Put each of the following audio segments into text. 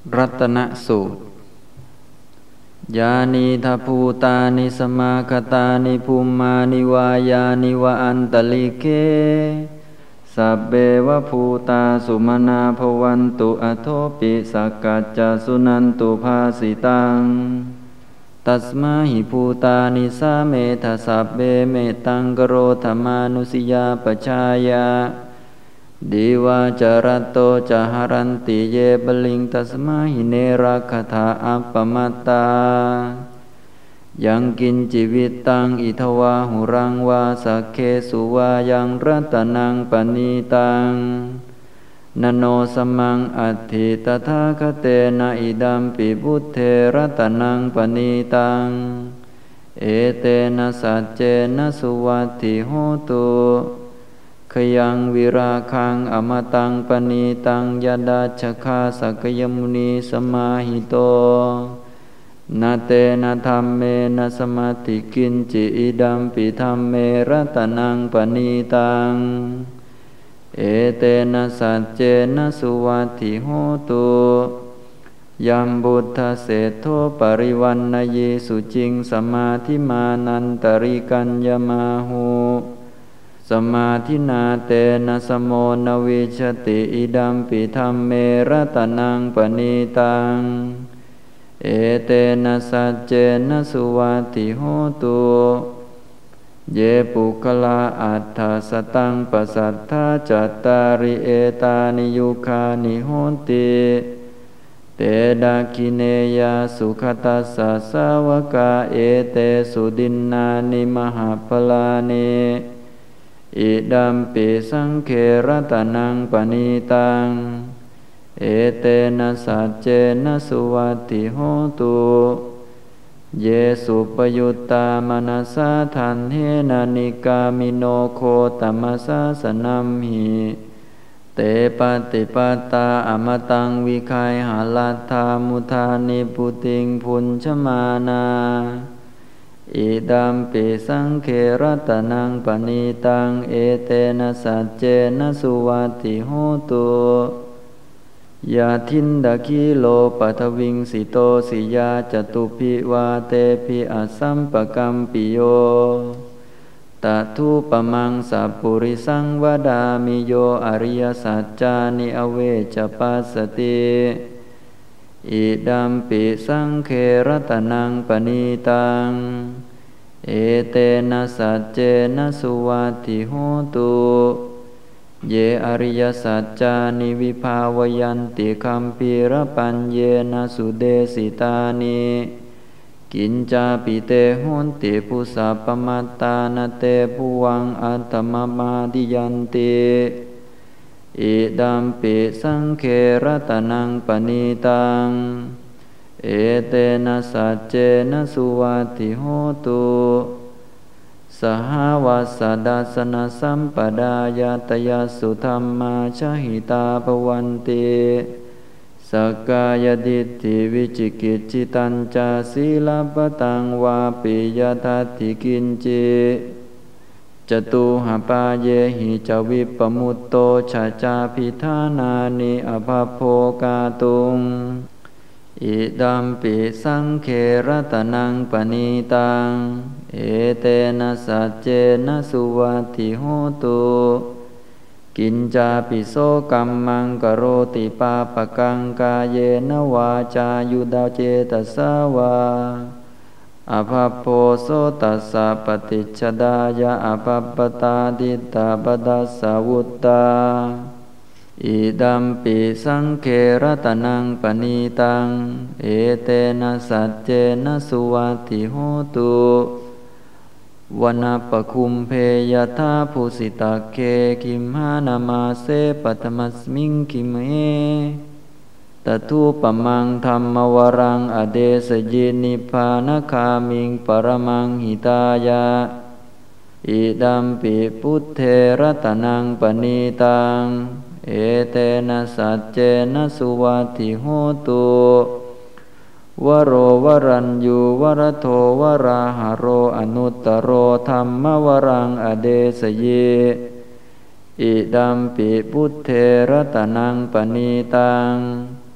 รัตนสูตรยานิทัพภูตานิสมาคตานิภูมานิวายานิวะอันตลิเกสัพเบวะภูตาสุมนาภวันตุอโทปิสักกัจจสุนันตุภาสิตังตัสมาหิภูตานิสาเมทะสัพเบเมตังกโรธรรมานุสิยาปชายาดีวาจารตโตจหรันติเยบลิงตัสมาหิเนรักขถาอัปปมัตตายังกินจิวิตตังอิทวาหุรังวาสักเคสุวายังรัตนังปณีตังนโนสมังอัตถิตถาคเตนะอิดัมปิพุทเทรัตนังปณีตังเอเตนะสัจเจนะสุวัตถิโหตุขยังวิราคังอมตังปณีตังยดาชคาสักยมุนีสมาหิโตนาเตนะธัมเมนะสมาธิกินจิอิดัมปิธัมเมรัตนังปณีตังเอเตนะสัจเจนะสุวัตถิโหตุยัมบุทธเศธโธปริวันนเยสุจิงสมาธิมานันตริกัญญมาหูสมาธินาเตนะสโมนวิชติอิดัมปิธัมเมรัตนังปณีตังเอเตนะสัจเจนะสุวัตถิโหตุเยปุคลาอัฏฐสตังปัสสัทธาจัตตาริเอตานิยุคานิโหติเตดาคิเนยาสุขตัสสะสาวกาเอเตสุดินนานิมหาพลานิอิดัมปิสังเขรัตนังปณีตังเอเตนะสัจเจนะสุวัตถิโหตุเยสุปยุตตามนัสสะทันเทนะนิกามิโนโคตัมมัสสะสนัมหิเตปฏิปัตตาอมตังวิคัยหาลัตถามุทานิปุติงพุญชมานาอิดัมปิสังเขรัตนังปณีตังเอเตนะสัจเจนะสุวัตถิโหตุยาทินดาคิโลปัทวิงสิโตสิยาจตุภิวาเตภิอัสสัมปกัมปิโยตทุปมังสัพปุริสังวดามิโยอริยสัจจานิอเวจปัสสติอิดัมปิสังเขรัตนังปณีตังเอเตนะสัจเจนะสุวัตถิโหตุเยอริยสัจจานิวิภาวยันติคัมภีรปัญเยนะสุเดสิตานิกินจาปิเตโหนติปุสัพพมัตตานะเตภุวังอัตตมมาดิยันติอิดัมปิสังเขรัตนังปณีตังเอเตนะสัจเจนะสุวัตถิโหตุสหวัสสดัสสนสัมปดายาตยสุธรรมาชหิตาภวันติสกายดิทธิวิจิกิจจิตัญจาสีลปตังวาปิยทัตถิกินจิจตุหปาเยหิจวิปมุตโตชาจาพิธานานิอภพโภกาตุงอิดัมปิสังเขรัตนังปณีตังเอเตนะสัจเจนะสุวัตถิโหตุกินจาปิโสกัมมังกโรติปาปกังกายเยนวาจายุดาเจตสาวาอภพโพโสตัสสะปฏิจจดายะอภปตาดิตาปดัสสะวุตตาอิดัมปิสังเขรัตนังปณีตังเอเตนะสัจเจนะสุวัตถิโหตุวนาปคุมเพยทาภูสิตาเคคิมหานามาเสปัตมัสมิงคิมเอตทุปมังธรรมวรังอเดสยินิพพานคามิงปรมังหิตายะอิดัมปิพุทเทรัตนังปณีตังเอเตนะสัจเจนะสุวัตถิโหตุวโรวรัญญูวรโทวราหโรอนุตตโรธัมมวรังอเดสเยอิดัมปิพุทเทรัตนังปณีตัง เอ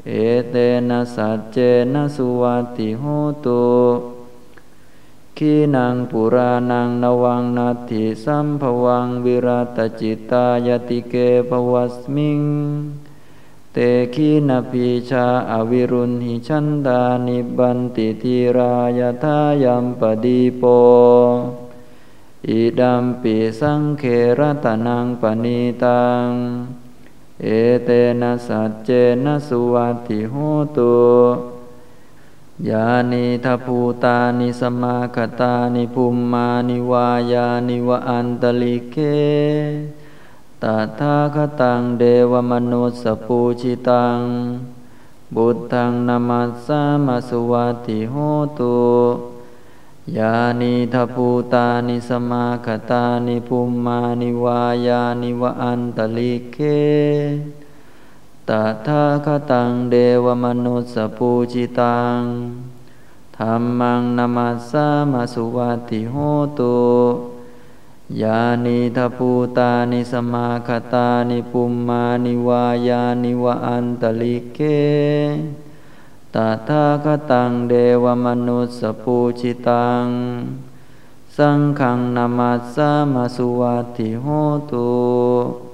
เอเตนะสัจเจนะสุวัตติโหตุขีนังปุรานังนวังนัตถิสัมภวังวิรัตจิตายติเกภวัสมิงเตขีนปีชาอวิรุณหิชันดานิบันติทีรายทายัมปดีโปอิดัมปิสังเขรตนังปณิตังเอเตนะสัจเจนะสุวัตติโหตุยานิทัพพูตานิสมาคตานิภุมมานิวายานิวะอันตลิเกตถาคตังเดวมนุสสปูชิตังบุตตังนามัสสามาสุวัตติโหตุยานิทัพพูตานิสมาคตานิภุมมานิวายานิวะอันตลิเกตถาคตังเดวมนุสสปูจิตังธัมมังนามัสสามาสุวัตติโหตุยานิทัพพูตานิสมาคตานิภุมมานิวายานิวะอันตลิเกตถาคตังเดวมนุสสปูจิตังสังฆังนามัสสามาสุวัตติโหตุ